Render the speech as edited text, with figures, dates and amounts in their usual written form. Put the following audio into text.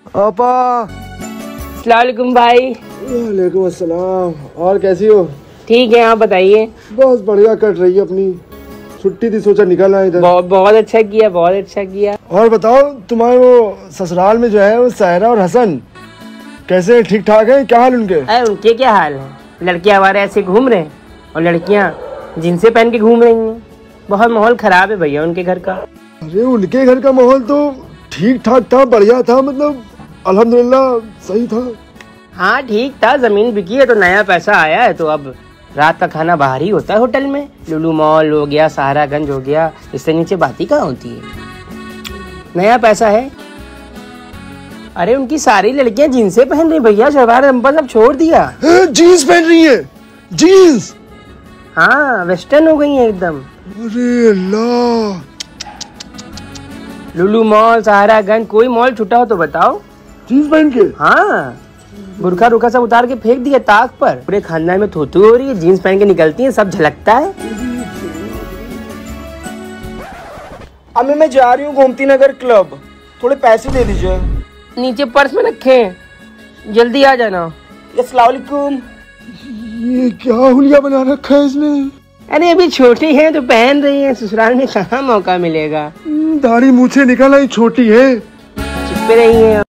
आपा। अस्सलाम वालेकुम भाई। वालेकुम अस्सलाम। और कैसी हो? ठीक है, आप बताइए। बस बढ़िया कट रही है अपनी। छुट्टी थी, सोचा निकल आए इधर। बहुत अच्छा किया, बहुत अच्छा किया। और बताओ, तुम्हारे वो ससुराल में जो है वो सायरा और हसन कैसे, ठीक ठाक है? क्या हाल उनके? अरे उनके क्या हाल है, लड़के हमारे ऐसे घूम रहे हैं और लड़कियां जिनसे पहन के घूम रही हैं। बहुत माहौल खराब है भैया उनके घर का। अरे उनके घर का माहौल तो ठीक ठाक था, बढ़िया था, मतलब अल्हम्दुलिल्लाह सही था। हाँ ठीक था, जमीन बिकी है तो नया पैसा आया है, तो अब रात का खाना बाहर ही होता है होटल में। लुलु मॉल हो गया, सहारागंज हो गया, इससे नीचे बात ही कहाँ होती है। नया पैसा है। अरे उनकी सारी लड़कियां जीन्सें पहन रही भैया, शलवार जंपर सब छोड़ दिया। जीन्स पहन रही है? जीन्स? हाँ वेस्टर्न हो गई है एकदम। अरे अल्लाह। लुलु मॉल, सहारागंज, कोई मॉल छूटा हो तो बताओ। जीन्स पहन के? हाँ, बुरखा रुखा सब उतार के फेंक दिया ताक पर। पूरे खानदान में थूथू हो रही है, जीन्स पहन के निकलती है, सब झलकता है। अम्मी मैं जा रही हूँ गोमती नगर क्लब, थोड़े पैसे दे दीजिए। नीचे पर्स में रखे, जल्दी आ जाना। अस्सलाम वालेकुम। ये क्या हुलिया बना रखा है इसने? अरे अभी छोटी है तो पहन रही है, ससुराल में कहाँ मौका मिलेगा। दाढ़ी मूछें निकल आई, छोटी है। चुप रही है।